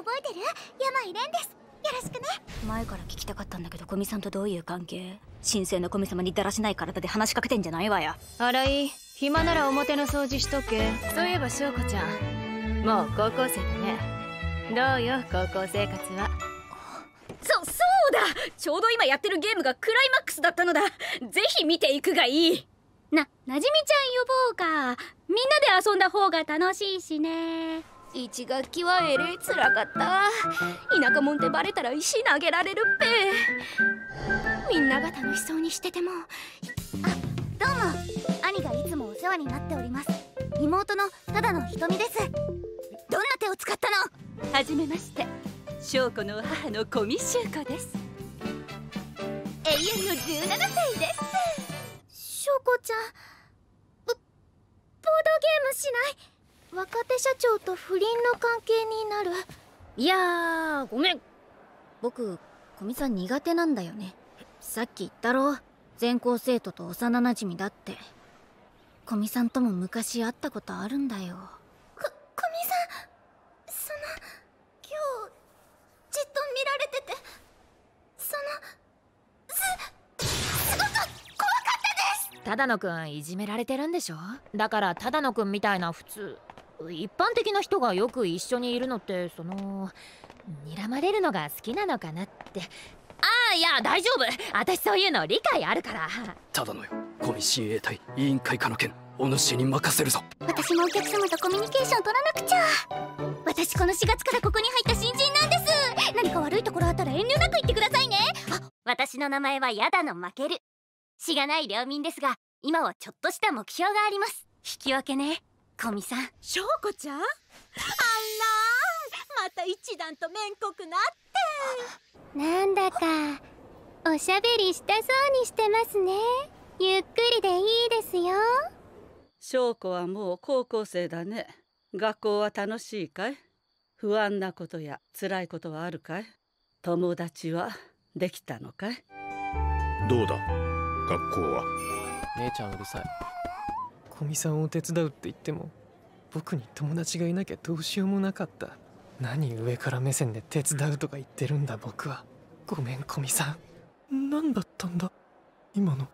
覚えてる？山井蓮です。よろしくね。 前から聞きたかったんだけど、古見さんとどういう関係？神聖な古見様にだらしない体で話しかけてんじゃないわや。 新井、暇なら表の掃除しとけ。そういえば翔子ちゃん、もう高校生だね。どうよ高校生活は。 そうだ、ちょうど今やってるゲームがクライマックスだったのだ。ぜひ見ていくがいい。 なじみちゃん呼ぼうか。みんなで遊んだ方が楽しいしね。 1学期はえれいつらかった。田舎もんってバレたら石投げられるっぺ。みんなが楽しそうにしてても。 どうも、兄がいつもお世話になっております。妹のただのひとみです。どんな手を使ったの？ はじめまして、翔子の母の小見秀子です。永遠の17歳です。 翔子ちゃん、ボードゲームしない？若手社長と不倫の関係になる。 いやー、ごめん。僕、古見さん苦手なんだよね。さっき言ったろ、全校生徒と幼なじみだって。古見さんとも昔会ったことあるんだよ。 古見さん、今日じっと見られてて、すごく怖かったです。 只野くんいじめられてるんでしょ。だから只野くんみたいな普通一般的な人がよく一緒にいるのって、睨まれるのが好きなのかなって。いや大丈夫、私そういうの理解あるから。 只野よ、古見親衛隊委員会課の件、お主に任せるぞ。 私もお客様とコミュニケーション取らなくちゃ。私この4月からここに入った新人なんです。何か悪いところあったら遠慮なく言ってくださいね。私の名前は矢田の負ける。しがない領民ですが、今はちょっとした目標があります。引き分けね、古見さん。 翔子ちゃん、また一段と面濃くなって。 なんだかおしゃべりしたそうにしてますね。ゆっくりでいいですよ。 翔子はもう高校生だね。学校は楽しいかい？不安なことや辛いことはあるかい？友達はできたのかい？ どうだ学校は。 姉ちゃんうるさい。古見さんを手伝うって言っても僕に友達がいなきゃどうしようもなかった。何上から目線で手伝うとか言ってるんだ僕は。ごめん古見さん。何だったんだ今の。